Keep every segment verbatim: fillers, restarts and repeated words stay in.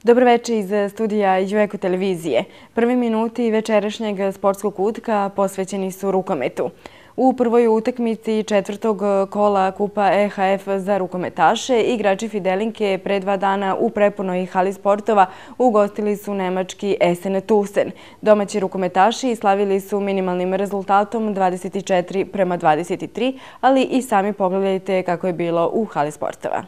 Dobroveče iz studija Iđveko televizije. Prvi minuti večerašnjeg sportskog utka posvećeni su rukometu. U prvoj utakmici četvrtog kola Kupa E H F za rukometaše igrači Fidelinke pre dva dana u prepunoj hali sportova ugostili su nemački Essen Tusen. Domaći rukometaši slavili su minimalnim rezultatom dvadeset četiri prema dvadeset tri, ali i sami pogledajte kako je bilo u hali sportova.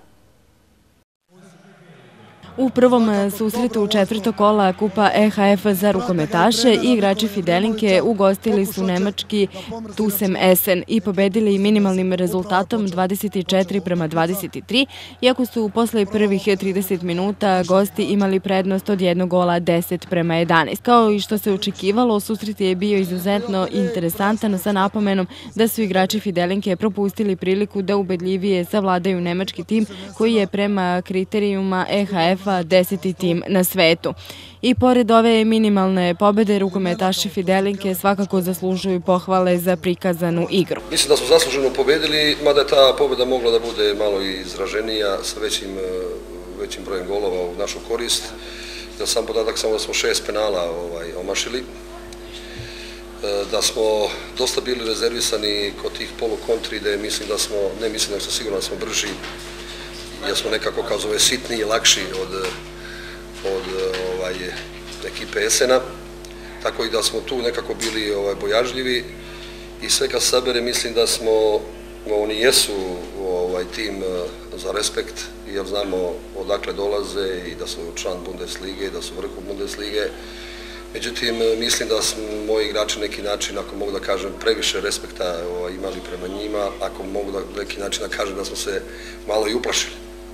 U prvom susretu četvrtog kola Kupa E H F za rukometaše igrači Fidelinke ugostili su nemački Tusem Essen i pobedili minimalnim rezultatom dvadeset četiri prema dvadeset tri, iako su posle prvih trideset minuta gosti imali prednost od jednog gola deset prema jedanaest. Kao i što se očekivalo, susret je bio izuzetno interesantan sa napomenom da su igrači Fidelinke propustili priliku da ubedljivije savladaju nemački tim koji je prema kriterijuma E H F deseti tim na svetu. I pored ove minimalne pobede, rukometaši Fidelinke svakako zaslužuju pohvale za prikazanu igru. Mislim da smo zasluženo pobedili, mada je ta pobeda mogla da bude malo izraženija sa većim, većim brojem golova u našu korist. Jer sam podatak samo da smo šest penala ovaj, omašili. Da smo dosta bili rezervisani kod tih polukontri, da mislim da smo, ne mislim da smo sigurno da smo brži, jer smo nekako kao zove sitniji i lakši od, od ovaj, ekipe Essena, tako i da smo tu nekako bili ovaj, bojažljivi i sve kad sabere mislim da smo, oni jesu ovaj, tim za respekt, jer znamo odakle dolaze i da su član Bundeslige, da su vrhu Bundeslige. Međutim, mislim da smo moji igrači neki način, ako mogu da kažem, previše respekta ovaj, imali prema njima, ako mogu da neki način da kažem da smo se malo i uplašili.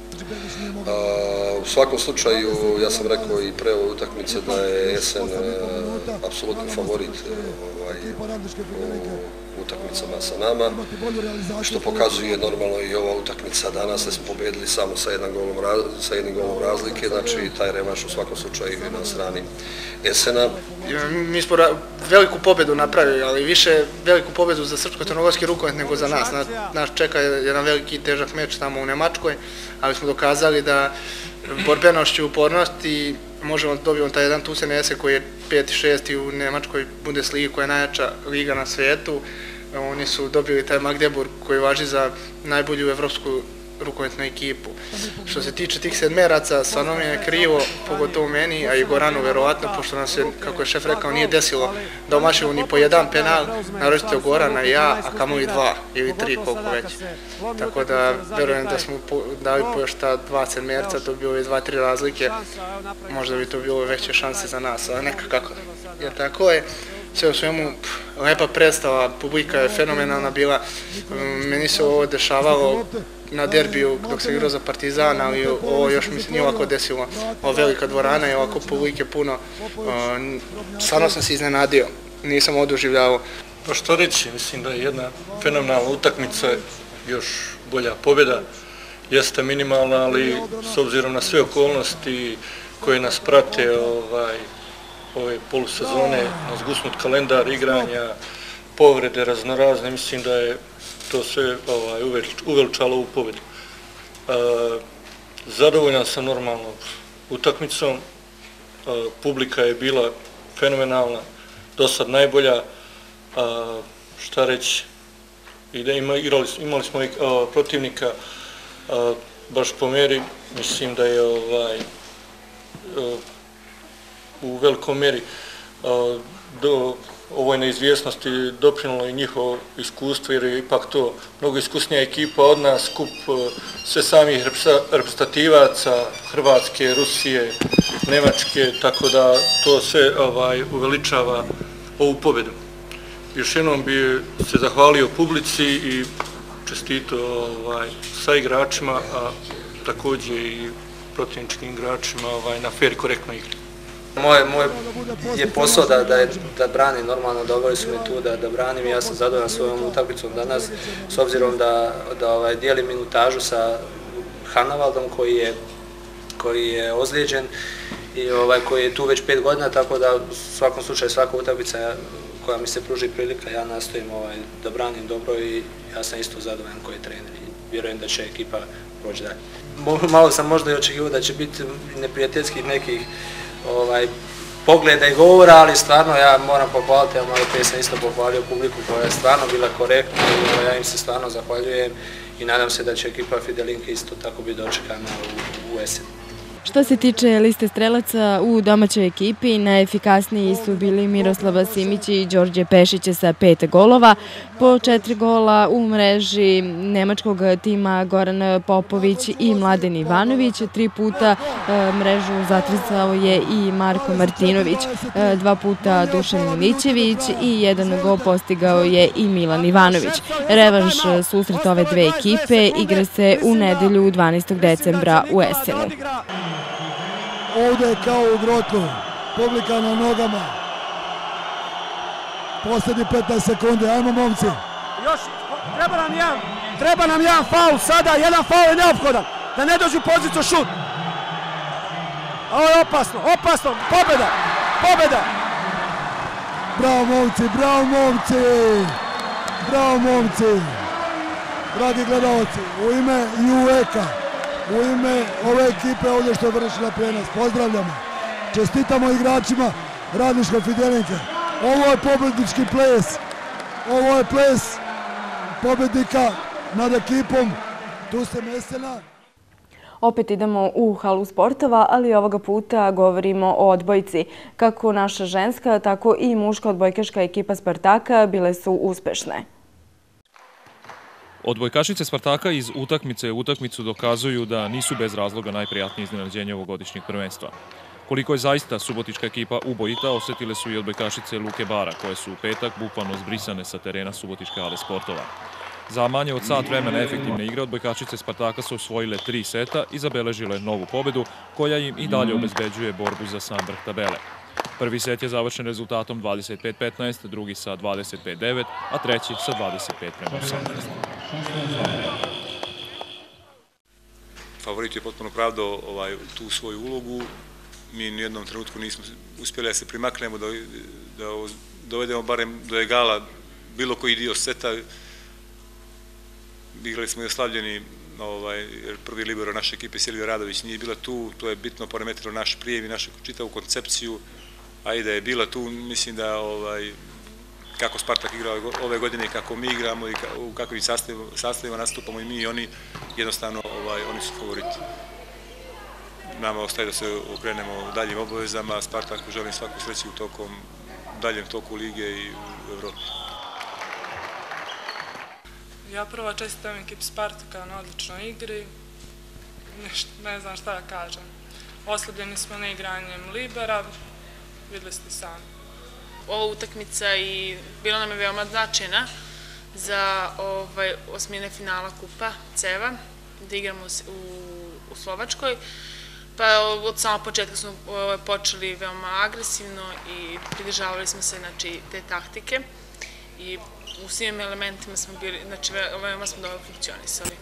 U svakom slučaju, ja sam rekao i pre ove utakmice da je Essen apsolutni favorit u utakmicama sa nama, što pokazuje normalno i ova utakmica danas, da smo pobedili samo sa jednim golom razlike, znači taj revanš u svakom slučaju je na strani Essena. Mi smo veliku pobedu napravili, ali više veliku pobedu za srpsko-crnogorski rukomet nego za nas. Nas čeka jedan veliki težak meč tamo u Nemačkoj, ali smo dokazali da borbenošću i upornosti možemo da dobijemo taj jedan Tusen Essen koji je peti šesti u Nemačkoj Bundesligi, koja je najjača liga na svijetu. Oni su dobili taj Magdeburg koji važi za najbolju evropsku rukometnu ekipu. Što se tiče tih sedmeraca, stvarno mi je krivo, pogotovo meni, a i Goranu verovatno, pošto nam se, kako je šef rekao, nije desilo da omašimo ni po jedan penal, naročito Gorana i ja, a kamoli dva ili tri, koliko već. Tako da verujem da smo dali po još ta dva sedmerca, to bi bilo iz dva, tri razlike, možda bi to bilo veće šanse za nas, ali neka kako. Jer tako je, sve u svemu, lepa predstava, publika je fenomenalna bila, meni se ovo dešavalo na derbiju dok se igrao za Partizan, ali ovo još mi se nije ovako desilo. Ovo velika dvorana i ovako publike puno. Stvarno sam se iznenadio, nisam oduživljavao. Pa što reći, mislim da je jedna fenomenalna utakmica, još bolja pobjeda. Jeste minimalna, ali s obzirom na sve okolnosti koje nas prate ove polusezone, na zgusnut kalendar igranja, povrede raznorazne, mislim da je to sve uveličalo u pobjedu. Zadovoljan sam normalno utakmicom, publika je bila fenomenalna, do sad najbolja, šta reći, imali smo i protivnika baš po meri, mislim da je u velikom meri do ovoj neizvjesnosti doprinalo i njihovo iskustvo, jer je ipak to mnogo iskusnija ekipa od nas, skup sve samih reprezentativaca, Hrvatske, Rusije, Nemačke, tako da to sve uveličava ovu pobjedu. Još jednom bi se zahvalio publici i čestito sa igračima, a također i protivničkim igračima na fer i korektnoj igri. Moj je posao da branim, normalno doveli su me tu da branim i ja sam zadovoljan svojom utakmicom danas, s obzirom da dijelim minutažu sa Hanavaldom koji je ozlijeđen i koji je tu već pet godina, tako da u svakom slučaju svaka utakmica koja mi se pruži prilika, ja nastojim da branim dobro i ja sam isto zadovoljan koji je trener i vjerujem da će ekipa proći dalje. Malo sam možda i očekivao da će biti neprijateljskih nekih ovaj, pogleda i govora, ali stvarno ja moram pohvaliti, ja malo prije sam isto pohvalio publiku koja je stvarno bila korektna i ja im se stvarno zahvaljujem i nadam se da će ekipa Fidelinke isto tako biti dočekana u, u jesen. Što se tiče liste strelaca u domaćoj ekipi, najefikasniji su bili Miroslava Simić i Đorđe Pešić sa pet golova. Po četiri gola u mreži nemačkog tima Goran Popović i Mladen Ivanović. Tri puta mrežu zatresao je i Marko Martinović. Dva puta Dušan Milićević i jedan gol postigao je i Milan Ivanović. Revanš susret ove dve ekipe igra se u nedelju dvanaestog decembra u Essenu. Ovdje je kao u Grotlu, publika na nogama. Posljednji petnaest sekundi, ajmo momci. Još, treba nam jedan, treba nam jedan faul sada, jedan faul je neophodan, da ne dođu u poziciju šut. Ovo je opasno, opasno, pobjeda, pobjeda. Bravo momci, bravo momci, bravo momci. Dragi gledalci, u ime U E K-a, u ime ove ekipe ovdje što je vršila prijenos, pozdravljamo. Čestitamo igračima Radničke Fidelinke. Ovo je pobjednički ples. Ovo je ples pobjednika nad ekipom Tu se Essena. Opet idemo u halu sportova, ali ovoga puta govorimo o odbojci. Kako naša ženska, tako i muška odbojkaška ekipa Spartaka bile su uspešne. Odbojkašice Spartaka iz utakmice u utakmicu dokazuju da nisu bez razloga najprijatnije iznenađenje ovogodišnjeg prvenstva. Koliko je zaista subotička ekipa ubojita, osjetile su i odbojkašice Luke Bara, koje su u petak bukvalno zbrisane sa terena subotičke hale sportova. Za manje od sat vremena efektivne igre odbojkašice Spartaka su osvojile tri seta i zabeležile novu pobedu, koja im i dalje obezbeđuje borbu za sam vrh tabele. Prvi set je završen rezultatom dvadeset pet petnaest, drugi sa dvadeset pet devet, a treći sa dvadeset pet prema osamnaest. Favorit je potpuno pravdao ovaj, tu svoju ulogu. Mi u jednom trenutku nismo uspjeli da se primaknemo, da, da dovedemo barem do egala bilo koji dio seta. Igrali smo i oslavljeni, ovaj, jer prvi libero naše ekipe Silvija Radović nije bila tu, to je bitno poremetilo naš prijem i našu čitavu koncepciju, a i da je bila tu, mislim da ovaj, kako Spartak igra ove godine, kako mi igramo i u kakvim sastavima nastupamo i mi i oni, jednostavno ovaj, oni su favoriti. Nama ostaje da se okrenemo daljim obavezama, Spartaku želim svaku sreću u tokom, daljem toku lige i u Evropi. Ja prvo čestitam ekipi Spartaka na odličnoj igri, ne znam šta da kažem. Oslabljeni smo neigranjem libera, videli ste sami. Ova utakmica i bila nam je veoma značajna za ovaj, osmine finala Kupa Ceva, da igramo u, u Slovačkoj. Pa od samog početka smo počeli veoma agresivno i pridržavali smo se znači, te taktike i u svim elementima smo bili, znači veoma smo dobro funkcionisali.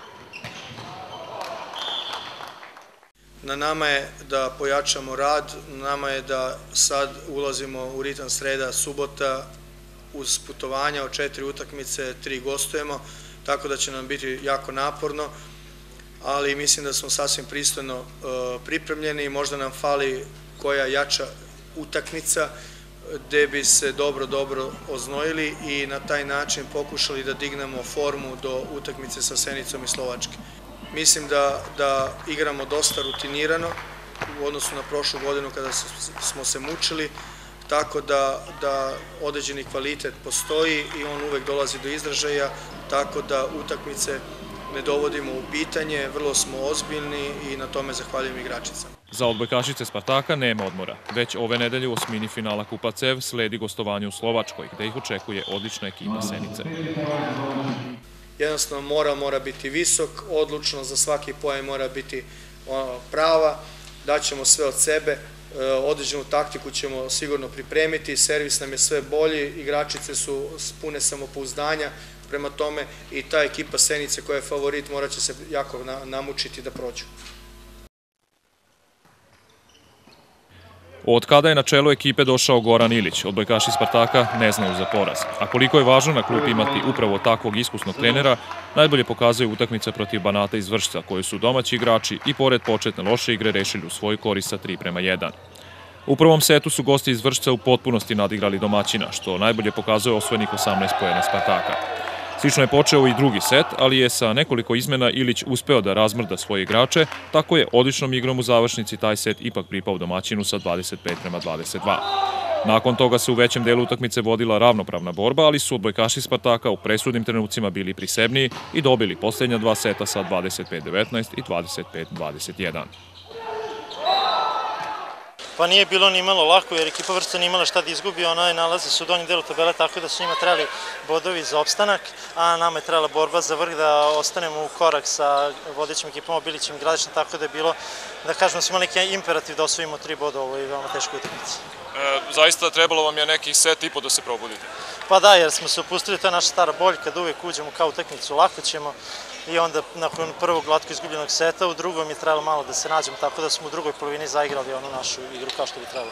Na nama je da pojačamo rad, na nama je da sad ulazimo u ritam sreda, subota, uz putovanja od četiri utakmice, tri gostujemo, tako da će nam biti jako naporno, ali mislim da smo sasvim pristojno pripremljeni i možda nam fali koja jača utakmica gde bi se dobro, dobro oznojili i na taj način pokušali da dignemo formu do utakmice sa Senicom i Slovačke. Mislim da, da igramo dosta rutinirano u odnosu na prošlu godinu kada smo se mučili, tako da, da određeni kvalitet postoji i on uvek dolazi do izražaja, tako da utakmice ne dovodimo u pitanje, vrlo smo ozbiljni i na tome zahvaljujem igračicama. Za odbojkašice Spartaka nema odmora. Već ove nedelje u osmini finala Kupa Cev sledi gostovanje u Slovačkoj, gde ih očekuje odlična ekipa Senice. Jednostavno moral mora biti visok, odlučno za svaki poen mora biti prava, daćemo sve od sebe, određenu taktiku ćemo sigurno pripremiti, servis nam je sve bolji, igračice su pune samopouzdanja, prema tome i ta ekipa Senice koja je favorit morat će se jako namučiti da prođu. Od kada je na čelo ekipe došao Goran Ilić, odbojkaši Spartaka ne znaju za poraz. A koliko je važno na klupi imati upravo takvog iskusnog trenera, najbolje pokazuje utakmica protiv Banata iz Vršca, koju su domaći igrači i pored početne loše igre rešili u svoju korist sa tri prema jedan. U prvom setu su gosti iz Vršca u potpunosti nadigrali domaćina, što najbolje pokazuje osvojenih osamnaest poena Spartaka. Slično je počeo i drugi set, ali je sa nekoliko izmena Ilić uspeo da razmrda svoje igrače, tako je odličnom igrom u završnici taj set ipak pripao domaćinu sa dvadeset pet prema dvadeset dva. Nakon toga se u većem delu utakmice vodila ravnopravna borba, ali su odbojkaši Spartaka u presudnim trenucima bili prisebniji i dobili posljednja dva seta sa dvadeset pet devetnaest i dvadeset pet dvadeset jedan. Pa nije bilo ni malo lako jer ekipa Vršca nije imala šta da izgubi, ona je nalazi se u donjem delu tabela tako da su njima trebali bodovi za opstanak, a nama je trebala borba za vrh da ostanemo u korak sa vodećim ekipama Bilićem i Gradištem, tako da je bilo, da kažemo, smo imali neki imperativ da osvojimo tri boda u ovoj veoma teškoj utakmici. Zaista trebalo vam je nekih set i po da se probudite? Pa da, jer smo se opustili, to je naša stara boljka, da uvijek uđemo kao utakmicu, lako ćemo. I onda nakon prvog glatko izgubljenog seta, u drugom je trebalo malo da se nađemo, tako da smo u drugoj polovini zaigrali onu našu igru kao što bi trebalo.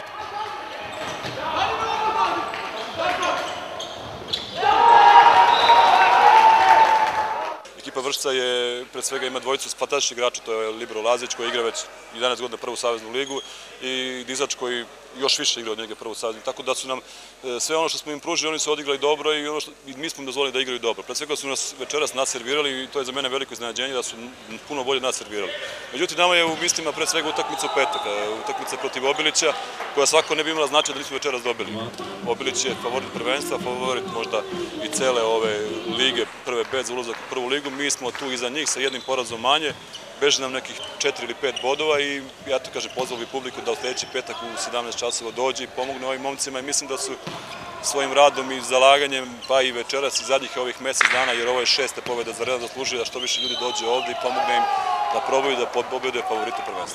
Ekipa Vršca je, pred svega ima dvojicu fantastičnih igrača, to je Libero Lazić koji igra već jedanaest godina prvu saveznu ligu i Dizač koji još više igra od njega prvu saveznu, tako da su nam sve ono što smo im pružili, oni su odigrali dobro i, ono što, i mi smo im dozvolili da igraju dobro. Pred svega su nas večeras naservirali i to je za mene veliko iznenađenje da su puno bolje naservirali. Međutim, nama je u mislima pred svega utakmica u petak, utakmica protiv Obilića, koja svako ne bi imala značaj da nisu večeras dobili. Obilić je favorit prvenstva, favorit možda i cele ove lige, prve pet za ulazak u prvu ligu. Mi smo tu iza njih sa jednim porazom manje, beže nam nekih četiri ili pet bodova i ja to kažem, pozvao bi publiku da u sljedeći petak u sedamnaest časova dođe i pomogne ovim momcima i mislim da su svojim radom i zalaganjem, pa i večeras i zadnjih ovih mesec dana, jer ovo je šesta pobjeda za redom, zaslužuje da što više ljudi dođe ovde i pomogne im da probaju da pobede favorite prvenstva.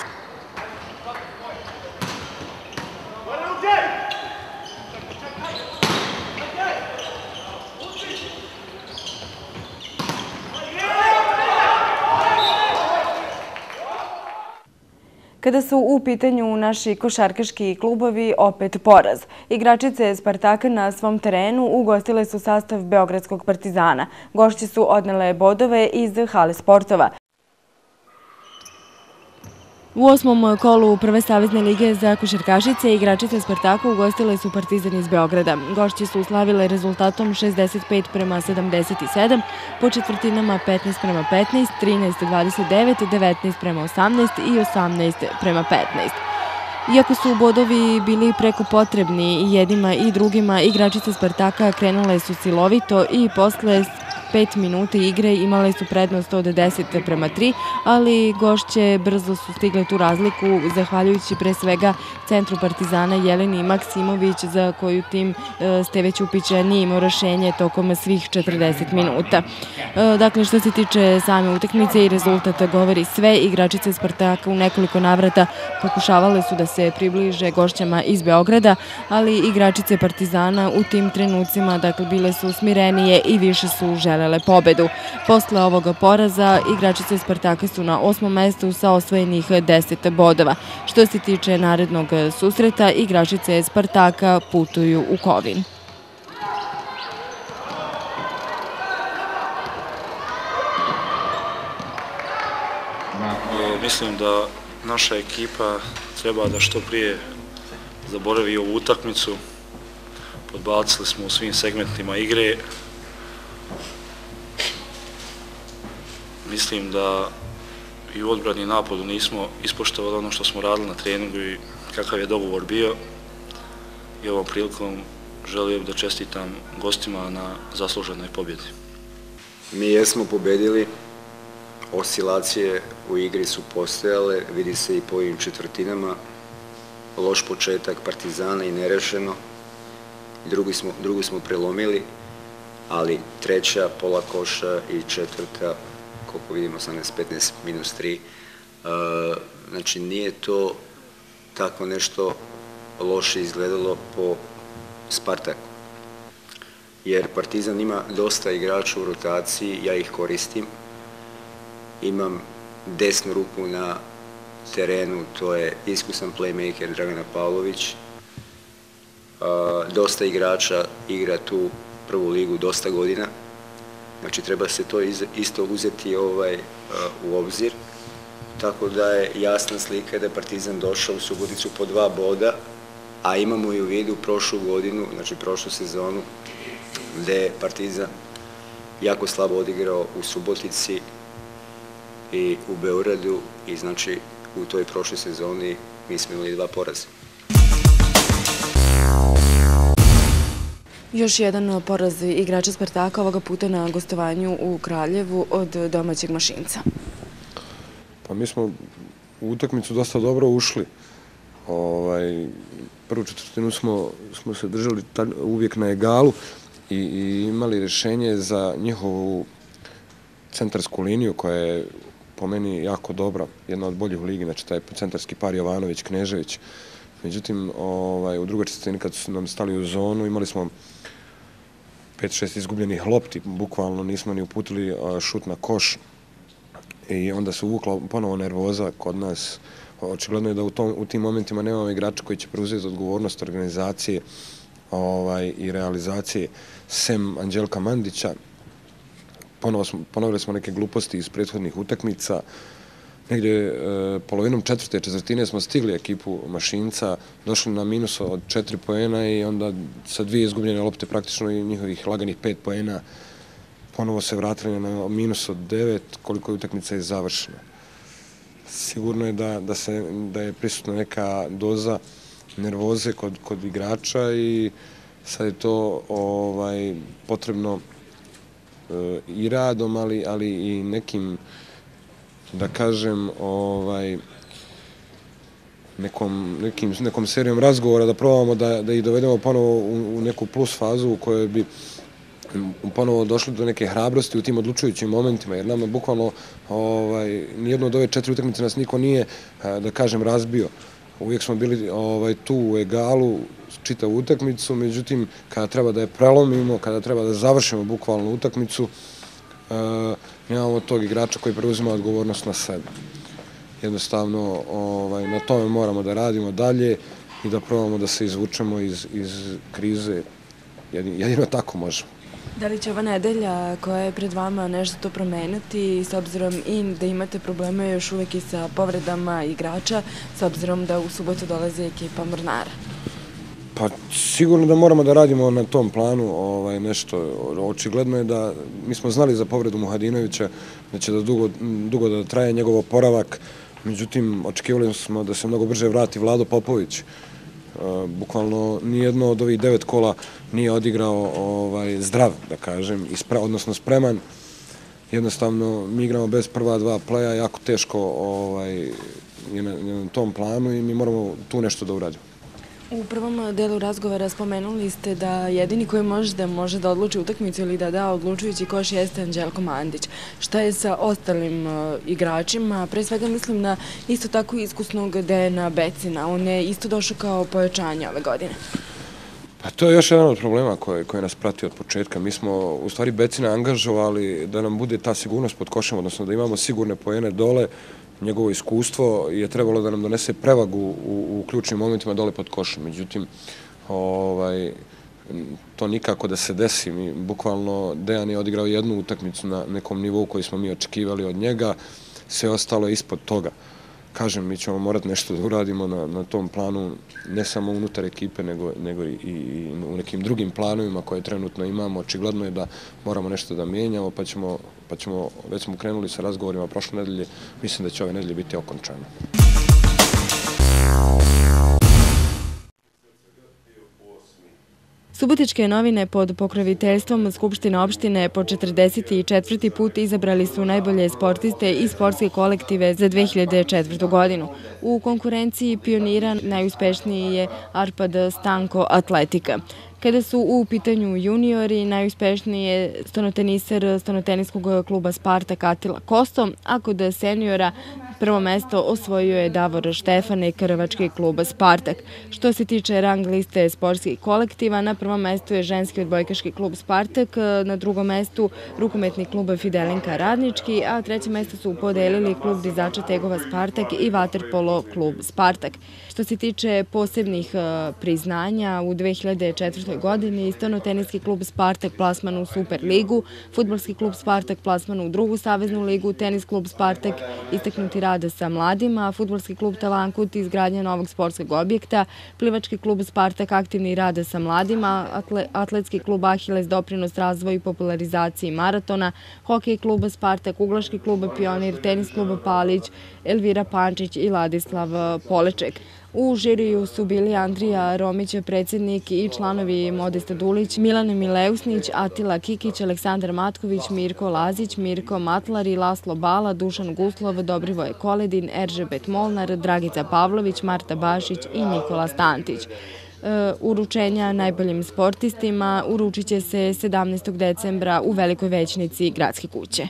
Kada su u pitanju naši košarkaški klubovi, opet poraz. Igračice Spartaka na svom terenu ugostile su sastav Beogradskog Partizana. Gošće su odnele bodove iz hale sportova. U osmom kolu Prve savezne lige za košarkašice igračice Spartaka ugostile su Partizan iz Beograda. Gošće su slavile rezultatom šezdeset pet prema sedamdeset sedam, po četvrtinama petnaest prema petnaest, trinaest dvadeset devet, devetnaest prema osamnaest i osamnaest prema petnaest. Iako su bodovi bili preko potrebni jednima i drugima, igračice Spartaka krenule su silovito i posle pet minuta igre imale su prednost od deset prema tri, ali gošće brzo su stigle tu razliku, zahvaljujući pre svega centru Partizana Jeleni Maksimović, za koju tim Steve Ćupića nije imao rešenje tokom svih četrdeset minuta. Dakle, što se tiče same utakmice i rezultata govori sve, igračice Spartaka u nekoliko navrata pokušavale su da se približe gošćama iz Beograda, ali igračice Partizana u tim trenucima, dakle, bile su smirenije i više su želele pobedu. Posle ovoga poraza, igračice Spartaka su na osmom mestu sa osvojenih deset bodova. Što se tiče narednog susreta, igračice Spartaka putuju u Kovin. Mislim da naša ekipa treba da što prije zaboravi ovu utakmicu. Podbacili smo u svim segmentima igre. Mislim da i u odbrani i napadu nismo ispoštovali ono što smo radili na treningu i kakav je dogovor bio. I ovom prilikom želim da čestitam gostima na zasluženoj pobjedi. Mi jesmo pobedili, oscilacije u igri su postojale, vidi se i po ovim četvrtinama, loš početak Partizana i nerešeno, drugi smo, drugu smo prelomili, ali treća, pola koša i četvrta, koliko vidimo, osamnaest petnaest minus tri, znači nije to tako nešto loše izgledalo po Spartaku. Jer Partizan ima dosta igrača u rotaciji, ja ih koristim. Imam desnu ruku na terenu, to je iskusan playmaker Dragana Pavlović. Dosta igrača igra tu prvu ligu dosta godina, znači treba se to isto uzeti u obzir, tako da je jasna slika da je Partizan došao u Suboticu po dva boda, a imamo i u vidu prošlu godinu, znači prošlu sezonu, gde je Partizan jako slabo odigrao u Subotici i u Beogradu i znači u toj prošloj sezoni mi smo imali dva poraza. Još jedan poraz igrača Spartaka, ovoga puta na gostovanju u Kraljevu od domaćeg Mašinca. Pa mi smo u utakmicu dosta dobro ušli. Prvu četvrtinu smo se držali uvijek na egalu i imali rješenje za njihovu centarsku liniju koja je po meni jako dobra, jedna od boljih u ligi, znači taj centarski par Jovanović-Knežević. Međutim, u drugoj četvrtini kad su nam stali u zonu imali smo pet šest izgubljenih lopti, bukvalno nismo ni uputili šut na koš i onda se uvukla ponovo nervoza kod nas. Očigledno je da u tim momentima nemamo igrača koji će preuzeti odgovornost organizacije i realizacije sem Anđelka Mandića. Ponovili smo neke gluposti iz prethodnih utakmica. Negdje polovinom četvrte četvrtine smo stigli ekipu Mašinca, došli na minus od četiri poena i onda sa dvije izgubljene lopte praktično i njihovih laganih pet poena ponovo se vratili na minus od devet, koliko je utakmica je završena. Sigurno je da je prisutna neka doza nervoze kod igrača i sad je to potrebno i radom, ali i nekim, da kažem, nekom serijom razgovora da probamo da ih dovedemo ponovo u neku plus fazu u kojoj bi ponovo došli do neke hrabrosti u tim odlučujućim momentima, jer nama bukvalno nijedno od ove četiri utakmice nas niko nije, da kažem, razbio. Uvijek smo bili tu u egalu čitavu utakmicu, međutim, kada treba da je prelomimo, kada treba da završimo bukvalno utakmicu, nemamo tog igrača koji preuzima odgovornost na sebe. Jednostavno, na tome moramo da radimo dalje i da probamo da se izvučemo iz krize. Jedino tako možemo. Da li će ova nedelja koja je pred vama nešto to promeniti, s obzirom i da imate probleme još uvijek i sa povredama igrača, s obzirom da u subotu dolazi ekipa Mornara? Pa sigurno da moramo da radimo na tom planu nešto. Očigledno je da mi smo znali za povredu Muhadinovića, da će da dugo da traje njegov oporavak, međutim očekivali smo da se mnogo brže vrati Vlado Popović. Bukvalno nijedno od ovih devet kola nije odigrao zdrav, da kažem, odnosno spreman. Jednostavno, mi igramo bez prva dva pleja, jako teško je na tom planu i mi moramo tu nešto da uradimo. U prvom delu razgovora spomenuli ste da jedini koji možda može da odluči utakmicu ili da da odlučujući koš jeste Anđelko Mandić. Šta je sa ostalim igračima? Pre svega mislim na isto tako iskusnog Dejana Becina. On je isto došao kao pojačanje ove godine. Pa to je još jedan od problema koji nas prati od početka. Mi smo u stvari Becina angažovali da nam bude ta sigurnost pod košem, odnosno da imamo sigurne poene dole. Njegovo iskustvo je trebalo da nam donese prevagu u ključnim momentima dole pod košem. Međutim, to nikako da se desi. Bukvalno Dejan je odigrao jednu utakmicu na nekom nivou koji smo mi očekivali od njega. Sve ostalo je ispod toga. Kažem, mi ćemo morati nešto da uradimo na tom planu, ne samo unutar ekipe, nego i u nekim drugim planovima koje trenutno imamo. Očigledno je da moramo nešto da mijenjamo, pa ćemo, pa ćemo, već smo krenuli sa razgovorima prošle nedelje, mislim da će ove nedelje biti okončano. Subotičke novine pod pokroviteljstvom Skupštine opštine po četrdeset četvrti put izabrali su najbolje sportiste i sportske kolektive za dve hiljade četvrtu. godinu. U konkurenciji pionira najuspešniji je Arpad Stanko Atletika. Kada su u pitanju juniori, najuspešniji je stonoteniser stonoteniskog kluba Spartak Atila Kosto, a kod seniora prvo mesto osvojio je Davor Štefane, Krvački klub Spartak. Što se tiče rang liste sportskih kolektiva, na prvom mestu je ženski odbojkaški klub Spartak, na drugom mestu rukometni klub Fidelinka Radnički, a treće mesto su podelili klub dizača tegova Spartak i vaterpolo klub Spartak. Što se tiče posebnih priznanja, u dve hiljade četvrtoj godini stonoteniski klub Spartak plasman u Superligu, fudbalski klub Spartak plasman u drugu saveznu ligu, tenis klub Spartak istaknuti rad sa mladima, fudbalski klub Talankut izgradnja novog sportskog objekta, plivački klub Spartak aktivni rad sa mladima, atletski klub Ahiles doprinos razvoju i popularizaciji maratona, hokej klub Spartak, uglaški klub Pionir, tenis klub Palić, Elvira Pančić i Ladislav Poleček. U žiriju su bili Andrija Romić, predsjednik, i članovi Modesta Dulić, Milan Mileusnić, Atila Kikić, Aleksandar Matković, Mirko Lazić, Mirko Matlari, Laslo Bala, Dušan Guslov, Dobrivoje Koledin, Eržebet Molnar, Dragica Pavlović, Marta Bašić i Nikola Stantić. Uručenja najboljim sportistima uručit će se sedamnaestog decembra u Velikoj većnici Gradske kuće.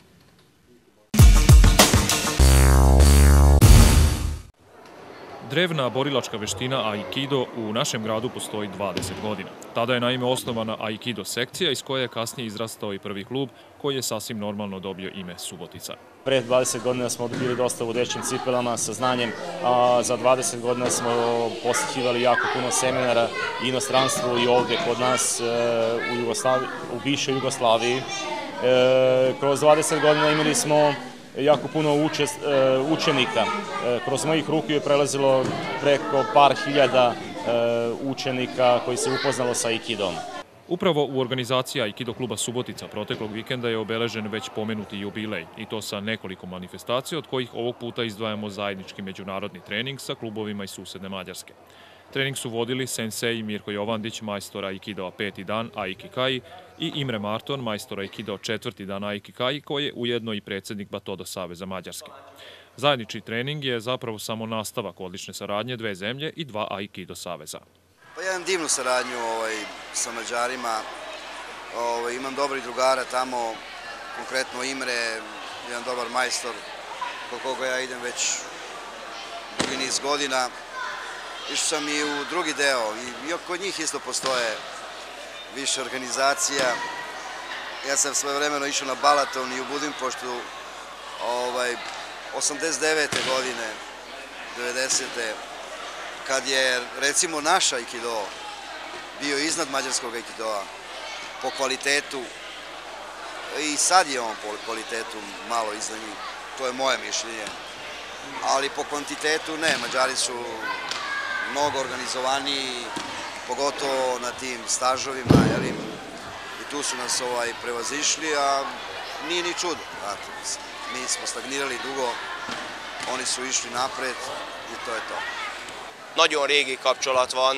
Drevna borilačka veština Aikido u našem gradu postoji dvadeset godina. Tada je naime osnovana Aikido sekcija iz koje je kasnije izrastao i prvi klub koji je sasvim normalno dobio ime Subotica. Pre dvadeset godina smo bili dosta u dečjim cipelama sa znanjem, a za dvadeset godina smo posjećivali jako puno seminara i inostranstvu i ovdje kod nas u bivšoj Jugoslaviji. Kroz dvadeset godina imali smo jako puno učenika. Kroz mojih ruku je prelazilo preko par hiljada učenika koji se upoznalo sa Aikidom. Upravo u organizaciji Aikido kluba Subotica proteklog vikenda je obeležen već pomenuti jubilej, i to sa nekoliko manifestacija, od kojih ovog puta izdvajamo zajednički međunarodni trening sa klubovima iz susedne Mađarske. Trening su vodili sensei Mirko Jovandić, majstor Aikidoa peti dan Aikikai, i Imre Marton, majstor Aikidoa četvrti dan Aikikai, koji je ujedno i predsjednik Batodo Saveza Mađarske. Zajednički trening je zapravo samo nastavak odlične saradnje dve zemlje i dva Aikido saveza. Pa ja imam divnu saradnju sa Mađarima, imam dobrih drugara tamo, konkretno Imre, jedan dobar majstor, kod koga ja idem već dugi niz godina. Išao sam i u drugi deo i kod njih isto postoje više organizacija. Ja sam svojevremeno išao na Balaton i u Budimpoštu osamdeset devete godine, devedesete kad je recimo naš Aikido bio iznad mađarskog Aikidoa po kvalitetu, i sad je on po kvalitetu malo iznad njih, to je moje mišljenje, ali po kvantitetu ne, Mađari su mnogo organizovaniji, pogotovo na tim stažovima, i tu su nas prevazišli, a nije ni čudo. Mi smo stagnirali dugo, oni su išli napred i to je to. Nagyon régi kapcsolat van,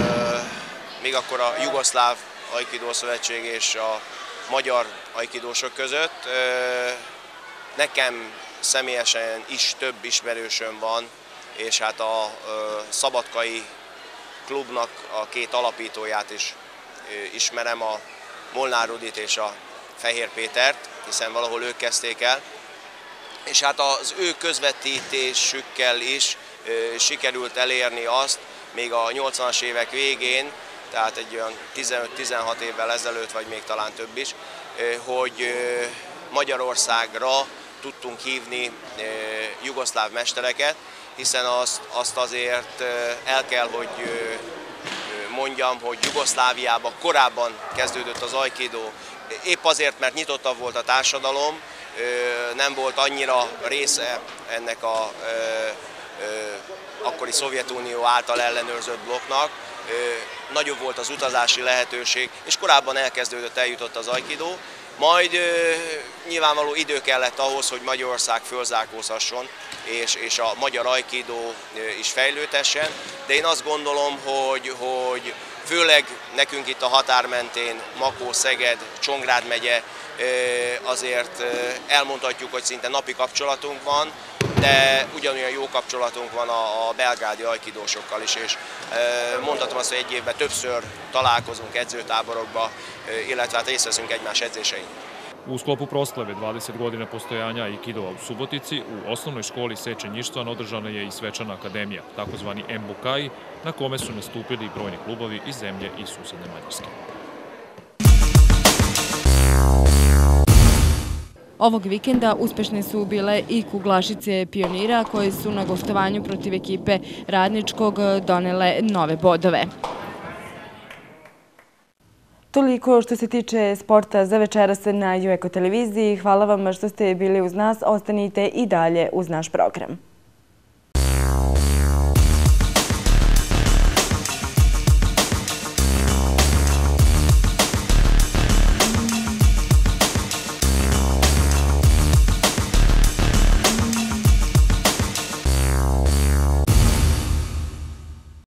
még akkor a Jugoszláv Aikidó Szövetség és a magyar aikidósok között. Nekem személyesen is több ismerősöm van, és hát a szabadkai klubnak a két alapítóját is ismerem, a Molnár Rudit és a Fehér Pétert, hiszen valahol ők kezdték el. És hát az ő közvetítésükkel is sikerült elérni azt, még a nyolcvanas évek végén, tehát egy olyan tizenöt-tizenhat évvel ezelőtt, vagy még talán több is, hogy Magyarországra tudtunk hívni jugoszláv mestereket, hiszen azt, azt azért el kell, hogy mondjam, hogy Jugoszláviában korábban kezdődött az Aikido, épp azért, mert nyitottabb volt a társadalom, nem volt annyira része ennek a akkori Szovjetunió által ellenőrzött blokknak, nagyobb volt az utazási lehetőség, és korábban elkezdődött, eljutott az Aikido, majd nyilvánvaló idő kellett ahhoz, hogy Magyarország fölzárkózhasson, és, és a magyar Aikido is fejlődhessen, de én azt gondolom, hogy, hogy főleg nekünk itt a határ mentén, Makó, Szeged, Csongrád megye, azért elmondhatjuk, hogy szinte napi kapcsolatunk van. de ugyanolyan jó kapcsolatunk van a, a belgrádi aikidósokkal is, és mondhatom azt, hogy egy évben többször találkozunk edzőtáborokba, illetve hát részt veszünk egymás edzésein. U sklopu proslave dvadeset godina postojanja Aikidova u Subotici, u osnovnoj školi Sečen Ištvan održana je i svečana akademija, takozvani Embukai, na kome su nastupili brojni klubovi iz zemlje i susedne Mađarske. Ovog vikenda uspešne su bile i kuglašice Pionira koje su na gostovanju protiv ekipe Radničkog donele nove bodove. Toliko što se tiče sporta za večeras na Jueko televiziji. Hvala vam što ste bili uz nas. Ostanite i dalje uz naš program.